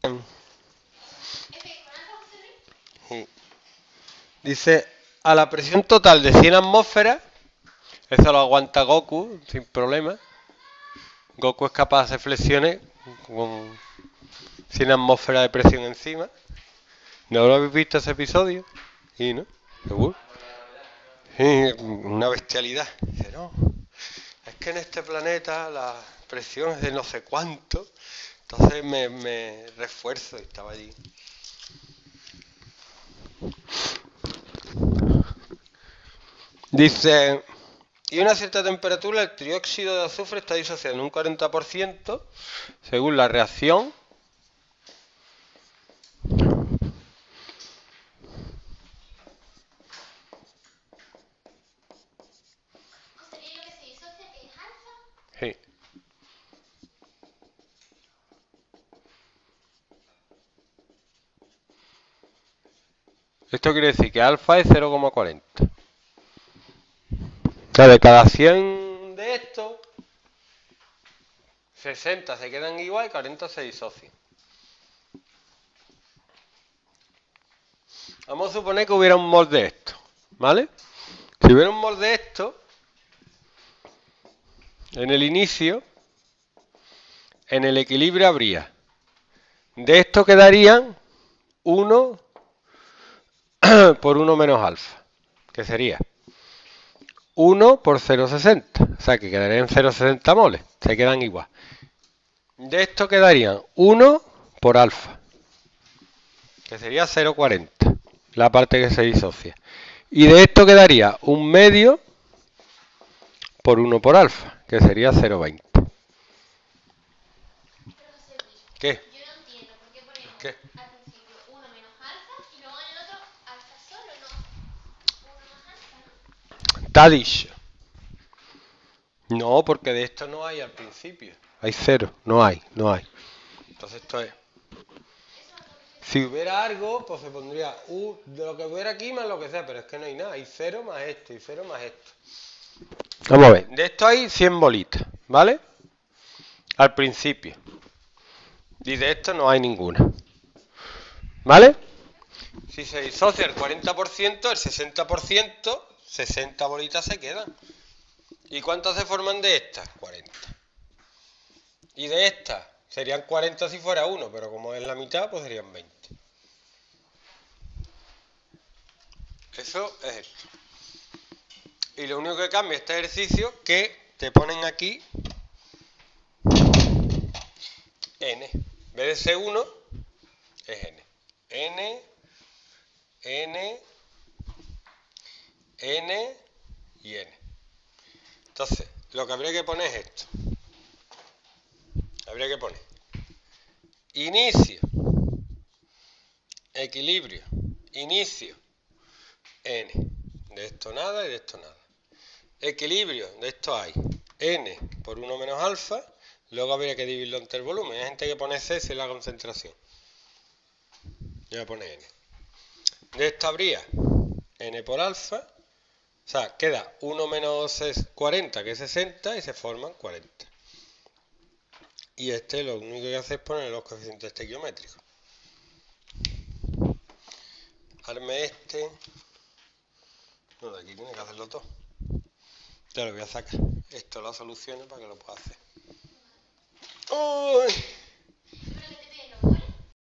Sí. Dice, a la presión total de 100 atmósferas, eso lo aguanta Goku sin problema. Goku es capaz de hacer flexiones con 100 atmósferas de presión encima. ¿No lo habéis visto ese episodio? Sí, ¿no? ¿Seguro? Sí, una bestialidad. Dice, no, es que en este planeta la presión es de no sé cuánto. Entonces me refuerzo y estaba allí. Dice, y a una cierta temperatura el trióxido de azufre está disociado en un 40% según la reacción. Sí. Esto quiere decir que alfa es 0,40. O sea, de cada 100 de estos, 60 se quedan igual y 40 se disocian. Vamos a suponer que hubiera un mol de esto, ¿vale? Si hubiera un mol de esto, en el inicio, en el equilibrio habría, de esto quedarían 1 por 1 menos alfa, que sería 1 por 0,60, o sea que quedarían 0,60 moles, se quedan igual. De esto quedarían 1 por alfa, que sería 0,40, la parte que se disocia. Y de esto quedaría un medio por 1 por alfa, que sería 0,20. ¿Qué? Yo no entiendo por qué ponemos ¿Qué? al principio 1 menos alfa y luego en el otro alfa solo, no 1 más alfa, ¿no? Está dicho. No, porque de esto no hay al principio. Hay 0, no hay. Entonces esto es. Eso es lo que estoy Si diciendo. hubiera algo, pues se pondría de lo que hubiera aquí más lo que sea, pero es que no hay nada. Hay 0 más esto y 0 más esto. Vamos a ver. De esto hay 100 bolitas, ¿vale? Al principio. Y de esto no hay ninguna. ¿Vale? Si se disocia el 40%, el 60%, 60 bolitas se quedan. ¿Y cuántas se forman de estas? 40. Y de estas serían 40 si fuera uno, pero como es la mitad, pues serían 20. Eso es esto. Y lo único que cambia este ejercicio que te ponen aquí n. En vez de ser 1, es n. n, n, n y n. Entonces, lo que habría que poner es esto. Habría que poner inicio, equilibrio, inicio, n. De esto nada y de esto nada. Equilibrio, de esto hay n por 1 menos alfa, luego habría que dividirlo entre el volumen. Hay gente que pone C si es la concentración. Yo voy a poner n. De esto habría n por alfa, o sea, queda 1 menos 40, que es 60, y se forman 40. Y este lo único que hace es poner los coeficientes estequiométricos. Arme este. No, de aquí tiene que hacerlo todo. Ya lo voy a sacar. Esto las soluciones para que lo pueda hacer. ¡Uy!